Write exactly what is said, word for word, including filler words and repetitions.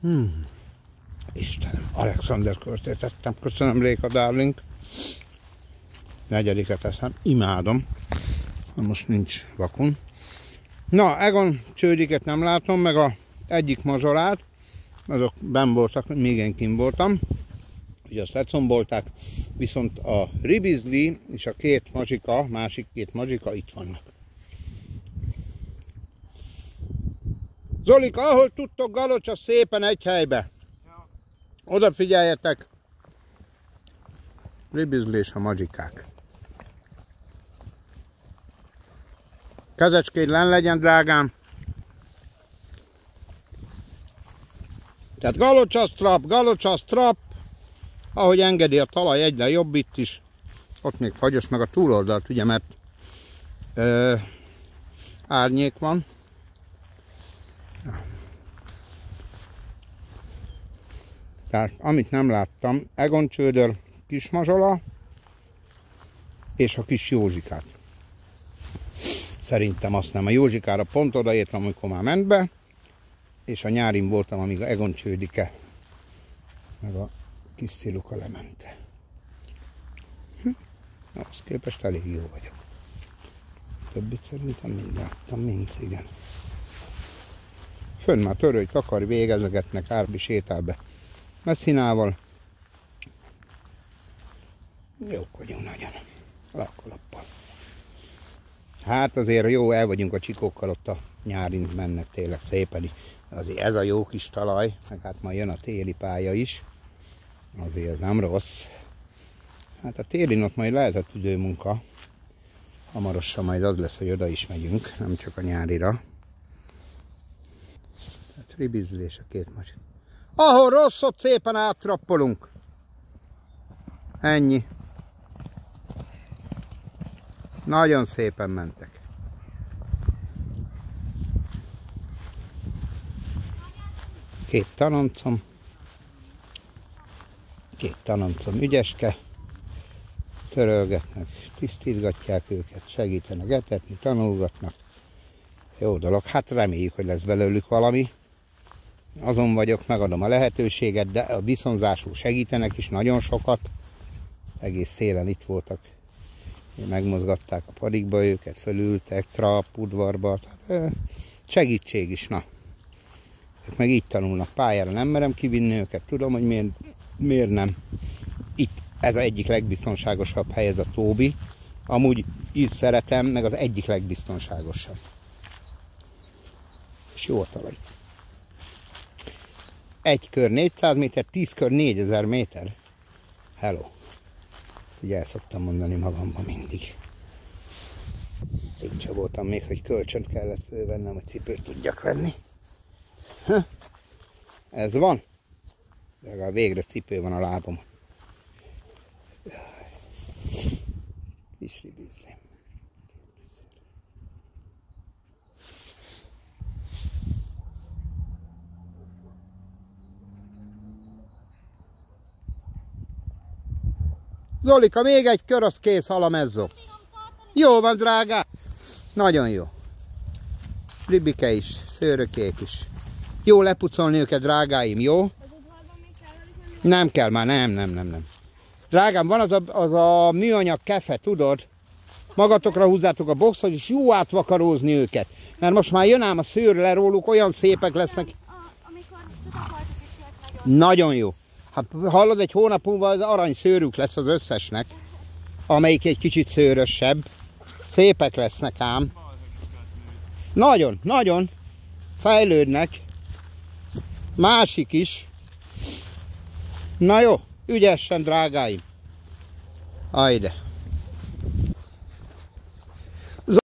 Hmm. Istenem, Alexander körtét tettem. Köszönöm, Réka Darling. Negyediket eszem. Imádom. Most nincs vakun. Na, Egon csődiket nem látom, meg a egyik mazsolát. Azok benn voltak, még én kint voltam. Ugye azt lecombolták. Viszont a ribizli és a két mazsika, másik két mazsika itt vannak. Zolika, ahol tudtok, galocsa szépen egy helybe. Oda figyeljetek. Ribizli és a mazsikák. Kezecskéd len legyen, drágám. Tehát galocsa strap, galocsa strap. Ahogy engedi a talaj, egyre jobb itt is. Ott még fagyos, meg a túloldalt, ugye, mert ö, árnyék van. Tehát amit nem láttam, Egon csődör, kis mazsola és a kis Józsikát. Szerintem azt nem. A Józsikára pont odaértem, amikor már ment be, és a nyárin voltam, amíg a Egon csődike meg a kis Sziluka lemente. Hm. Ahhoz képest elég jó vagyok. Többit szerintem mind láttam, mind, igen. Fönn már törőgy, takar, végezegetnek, Árbi sétál be messzinával. Jók vagyunk nagyon. Lakkalappal. Hát azért jó, el vagyunk a csikókkal, ott a nyárin mennek tényleg szépen. Azért ez a jó kis talaj, meg hát majd jön a téli pálya is. Azért ez nem rossz. Hát a télin ott majd lehet a tüdőmunka. Hamarosan majd az lesz, hogy oda is megyünk, nem csak a nyárira. Tehát ribizli és a két másik. Ahol rossz, ott szépen áttrappolunk. Ennyi. Nagyon szépen mentek. Két tanoncom. Két tanoncom ügyeske. Törölgetnek, tisztítgatják őket, segítenek etetni, tanulgatnak. Jó dolog. Hát reméljük, hogy lesz belőlük valami. Azon vagyok, megadom a lehetőséget, de a viszonzásul segítenek is nagyon sokat. Egész télen itt voltak. Megmozgatták a padikba őket, fölültek, trap, udvarba. Tehát, segítség is, na. Ők meg így tanulnak pályára, nem merem kivinni őket, tudom, hogy miért, miért nem. Itt ez az egyik legbiztonságosabb hely, ez a Tóbi. Amúgy így szeretem, meg az egyik legbiztonságosabb. És jó a talaj. Egy kör négyszáz méter, tíz kör négyezer méter. Hello. Ezt ugye el szoktam mondani magamban mindig. Én sem voltam még, hogy kölcsönt kellett fölvennem, hogy cipőt tudjak venni. Ha? Ez van. Legalább végre cipő van a lábom. Kis ribizli. Zolika, még egy kör, az kész, halamezzo. Jó van, drágám. Nagyon jó. Ribike is, szőrökék is. Jó lepucolni őket, drágáim, jó? Nem kell már, nem, nem, nem, nem. Drágám, van az a, az a műanyag kefe, tudod? Magatokra húzzátok a boxot, és jó átvakarózni őket. Mert most már jön ám a szőr le róluk, olyan szépek lesznek. Nagyon jó. Hát hallod, egy hónap múlva az arany szőrük lesz az összesnek. Amelyik egy kicsit szőrösebb. Szépek lesznek ám. Nagyon, nagyon. Fejlődnek. Másik is. Na jó, ügyesen, drágáim. Ajde.